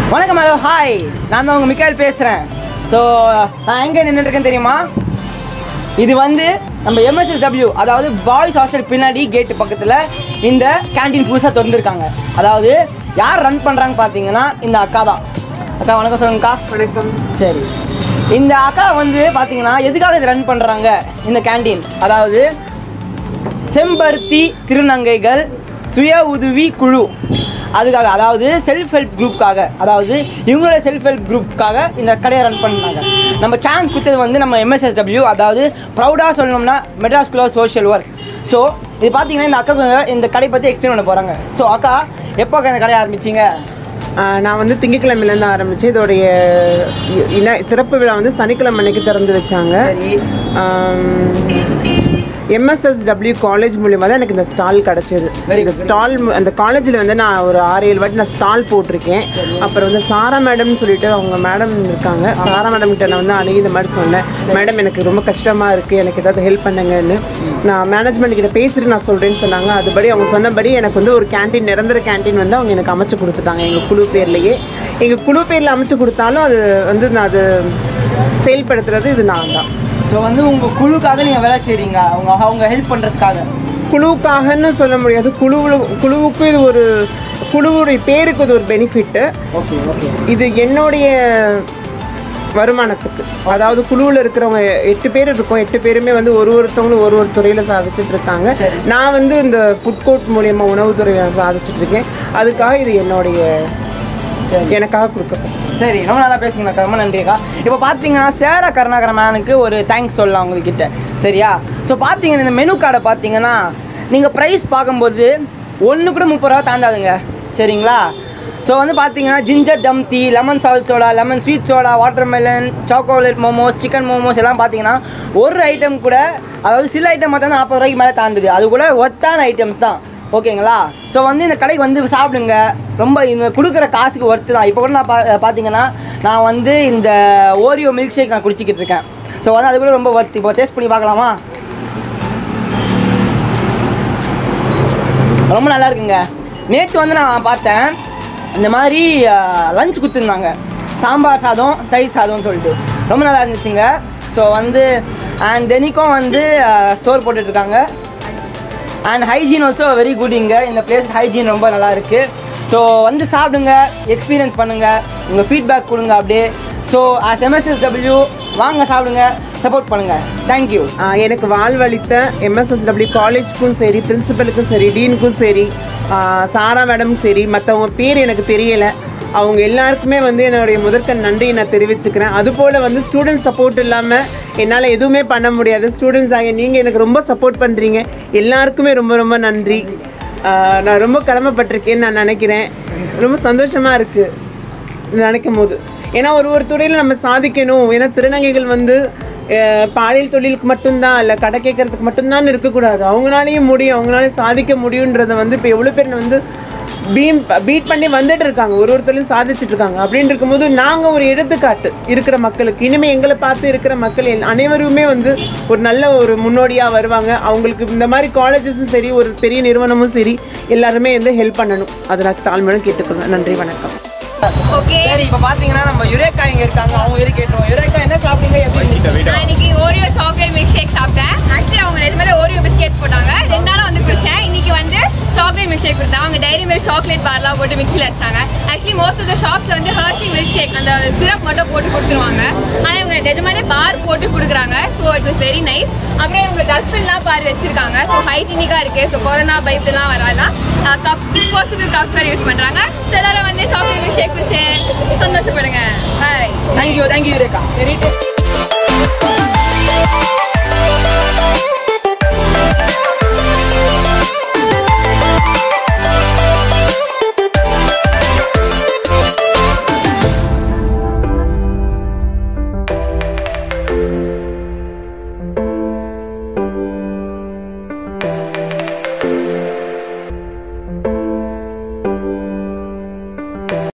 வணக்கம் hello hi, நான் தான் உங்கள் மிக்கால் பேசுகிறேன். ஸோ நான் எங்கே நின்றுட்டுருக்கேன்னு தெரியுமா? இது வந்து நம்ம MSSW, அதாவது பாய்ஸ் ஹாஸ்டல் பின்னாடி கேட்டு பக்கத்தில் இந்த கேண்டீன் புதுசாக திறந்துருக்காங்க. அதாவது யார் ரன் பண்ணுறாங்க பார்த்தீங்கன்னா இந்த அக்கா தான். அக்கா வணக்கம் சொல்லுங்கக்கா. வணக்கம். சரி, இந்த அக்கா வந்து பார்த்தீங்கன்னா எதுக்காக இது ரன் பண்ணுறாங்க இந்த கேண்டீன்? அதாவது செம்பருத்தி திருநங்கைகள் சுய உதவி குழு அதுக்காக, அதாவது செல்ஃப் ஹெல்ப் குரூப்புக்காக, அதாவது இவங்களோட செல்ஃப் ஹெல்ப் குரூப்புக்காக இந்த கடையை ரன் பண்ணாங்க. நம்ம சான்ஸ் கொடுத்தது வந்து நம்ம MSSW, அதாவது ப்ரௌடாக சொல்லணும்னா Madras school of social work. So இது பார்த்தீங்கன்னா இந்த அக்கா இந்த கடை பற்றி எக்ஸ்பிளைன் பண்ண போகிறாங்க. ஸோ அக்கா, எப்போ இந்த கடையை ஆரம்பிச்சிங்க? நான் வந்து திங்கட்கிழமையிலேருந்து ஆரம்பித்தேன். இதோடைய சிறப்பு விழா வந்து சனிக்கிழமை அன்னைக்கு திறந்து வச்சாங்க. MSSW காலேஜ் மூலியமாக தான் எனக்கு இந்த ஸ்டால் கிடச்சிது. இந்த ஸ்டால் அந்த காலேஜில் வந்து நான் ஒரு 6-7 வாட்டி நான் ஸ்டால் போட்டிருக்கேன். அப்புறம் வந்து சாரா மேடம்னு சொல்லிட்டு அவங்க மேடம் இருக்காங்க. சாரா மேடம் கிட்ட நான் வந்து அணுகி இந்த மாதிரி சொன்னேன், மேடம் எனக்கு ரொம்ப கஷ்டமாக இருக்குது, எனக்கு ஏதாவது ஹெல்ப் பண்ணுங்கன்னு. நான் மேனேஜ்மெண்ட் கிட்ட பேசிட்டு நான் சொல்கிறேன்னு சொன்னாங்க. அதுபடி அவங்க சொன்னபடி எனக்கு வந்து ஒரு கேண்டீன், நிரந்தர கேண்டீன் வந்து அவங்க எனக்கு அமைச்சு கொடுத்துட்டாங்க. எங்கள் குழு பேர்லேயே, எங்கள் குழு பேரில் அமைச்சு கொடுத்தாலும் அது வந்து நான் அது செயல்படுத்துறது இது நான் தான். ஸோ வந்து உங்கள் குழுக்காக நீங்கள் வேலை செய்கிறீங்க, அவங்க ஹெல்ப் பண்ணுறதுக்காக? குழுவுக்காகன்னு சொல்ல முடியாது. குழுவுக்கு இது ஒரு குழுவுடைய பேருக்கு இது ஒரு பெனிஃபிட்டு. Okay okay. இது என்னுடைய வருமானத்துக்கு, அதாவது குழுவில் இருக்கிறவங்க 8 பேர் இருக்கோம். 8 பேருமே வந்து ஒருத்தவங்களும் ஒரு துறையில் சாதிச்சுட்டு இருக்காங்க. நான் வந்து இந்த ஃபுட் கோர்ட் மூலியமாக உணவுத்துறையில் சாதிச்சுட்டு இருக்கேன். அதுக்காக இது என்னுடைய எனக்காக கொடுக்கப்படும். சரி, ரொம்ப நல்லா பேசுங்கண்ணா, ரொம்ப நன்றிக்கா. இப்போ பார்த்தீங்கன்னா சேர கருணாகர மேனுக்கு ஒரு தேங்க்ஸ் சொல்லலாம் உங்ககிட்ட, சரியா? ஸோ பார்த்தீங்கன்னா இந்த மெனு கார்டை பார்த்தீங்கன்னா நீங்கள் ப்ரைஸ் பார்க்கும்போது ஒன்று கூட 30 ரூபா தாண்டாதுங்க, சரிங்களா? ஸோ வந்து பார்த்தீங்கன்னா ginger dum tea, lemon salt soda, lemon sweet soda, watermelon, chocolate momos, chicken momos எல்லாம் பார்த்தீங்கன்னா ஒரு ஐட்டம் கூட, அதாவது சில ஐட்டம் பார்த்தா 40 ரூபாய்க்கு மேலே தாண்டுது. அது கூட ஒர்த்தான ஐட்டம்ஸ் தான், ஓகேங்களா? ஸோ வந்து இந்த கடைக்கு வந்து சாப்பிடுங்க, ரொம்ப இந்த கொடுக்குற காசுக்கு ஒர்த்து தான். இப்போ கூட நான் பார்த்தீங்கன்னா நான் வந்து இந்த ஓரியோ மில்க் ஷேக் நான் குடிச்சிக்கிட்டு இருக்கேன். ஸோ வந்து அது கூட ரொம்ப ஒர்த்து. இப்போ டேஸ்ட் பண்ணி பார்க்கலாமா? ரொம்ப நல்லா இருக்குங்க. நேற்று வந்து நான் பார்த்தேன் இந்த மாதிரி லஞ்ச் கொடுத்துருந்தாங்க, சாம்பார் சாதம் தயிர் சாதம்னு சொல்லிட்டு ரொம்ப நல்லா இருந்துச்சுங்க. ஸோ வந்து அண்ட் தெனிக்கும் வந்து சோறு போட்டுட்ருக்காங்க. And hygiene also very good. இங்கே இந்த பிளேஸ் ஹைஜீன் ரொம்ப நல்லா இருக்குது. ஸோ வந்து சாப்பிடுங்க, எக்ஸ்பீரியன்ஸ் பண்ணுங்கள், உங்கள் ஃபீட்பேக் கொடுங்க அப்படியே. ஸோ as MSSW வாங்க சாப்பிடுங்க, சப்போர்ட் பண்ணுங்கள். தேங்க்யூ. எனக்கு வாழ்வளித்த MSSW காலேஜுக்கும் சரி, பிரின்சிபலுக்கும் சரி, டீனுக்கும் சரி, சாரா மேடமும் சரி, மற்றவங்க பேர் எனக்கு தெரியலை, அவங்க எல்லாருக்குமே வந்து என்னுடைய முதற்கண் நன்றியை நான் தெரிவிச்சுக்கிறேன். அதுபோல் வந்து ஸ்டூடெண்ட் சப்போர்ட் இல்லாமல் என்னால் எதுவுமே பண்ண முடியாது. ஸ்டூடெண்ட்ஸ் ஆகிய நீங்கள் எனக்கு ரொம்ப சப்போர்ட் பண்ணுறீங்க. எல்லாருக்குமே ரொம்ப ரொம்ப நன்றி. நான் ரொம்ப கடமைப்பட்டிருக்கேன்னு நான் நினைக்கிறேன். ரொம்ப சந்தோஷமாக இருக்குது நினைக்கும் போது. ஏன்னா ஒரு துறையில் நம்ம சாதிக்கணும். ஏன்னா திருநங்கைகள் வந்து பாலியல் தொழிலுக்கு மட்டும்தான் இல்லை, கடை கேட்கறதுக்கு மட்டும்தான் இருக்கக்கூடாது. அவங்களாலேயும் முடியும், அவங்களாலையும் சாதிக்க முடியுன்றதை வந்து இப்போ எவ்வளோ பேர் வந்து பீட் பண்ணி வந்துட்டு இருக்காங்க, ஒருத்தரையும் சாதிச்சுட்டு இருக்காங்க. அப்படின்னு இருக்கும்போது நாங்கள் ஒரு எடுத்துக்காட்டு இருக்கிற மக்களுக்கு, இனிமேல் எங்களை பார்த்து இருக்கிற மக்கள் அனைவருமே வந்து ஒரு நல்ல ஒரு முன்னோடியாக வருவாங்க. அவங்களுக்கு இந்த மாதிரி காலேஜஸும் சரி, ஒரு பெரிய நிறுவனமும் சரி, எல்லாருமே வந்து ஹெல்ப் பண்ணணும். அதை நான் தாழ்மையுடன் கேட்டுக்கொள்கிறேன். நன்றி, வணக்கம். ஓகே, சரி. இப்போ பார்த்தீங்கன்னா நம்ம யுரேக்கா இங்கே இருக்காங்க, அவங்க இரு கேட்டுருவோம். யுரேக்கா என்ன சாப்பிட்டீங்க? நான் இன்னைக்கு ஓரியோ சாக்லேட் மில்க் ஷேக் சாப்பிட்டேன். ஆக்சுவலி அவங்க 2 மேலே ஓரியோ பிஸ்கெட் போட்டாங்க, 2 நாளும் வந்து குடித்தேன். இன்னைக்கு வந்து சாக்லேட் மில்க் ஷேக் கொடுத்தாங்க. அவங்க டைரி மில்க் சாக்லேட் பார்லாம் போட்டு மிக்ஸில் அடிச்சாங்க. ஆக்சுவலி மோஸ்ட் ஆஃப் த ஷாப்ஸில் வந்து ஹர்ஷி மில்க் ஷேக் அந்த சிரப் மட்டும் போட்டு கொடுத்துருவாங்க. ஆனால் இவங்க நிஜமாலே பார் போட்டு கொடுக்குறாங்க. So it was very nice. அப்புறம் இவங்க டஸ்ட்பின்லாம் பார் வச்சிருக்காங்க. ஸோ ஹைஜீனிக்காக இருக்குது. ஸோ கொரோனா பயப்படலாம் வராலாம். கப்ஸ், டிஸ்போசபிள் கப்ஸ் வேறு யூஸ் பண்ணுறாங்க. ஸோ எல்லாரும் வந்து சாக்லேட் மில்க் ஷேக் குடிச்சேன். சந்தோஷப்படுங்க. பாய். Thank you Eureka. சரி.